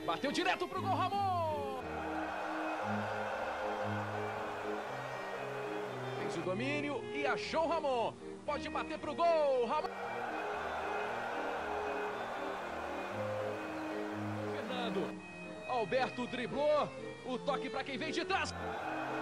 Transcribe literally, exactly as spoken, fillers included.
Bateu direto pro gol, Ramon. Fez o domínio e achou o Ramon. Pode bater pro gol, Ramon. Fernando. Alberto driblou. O toque para quem vem de trás.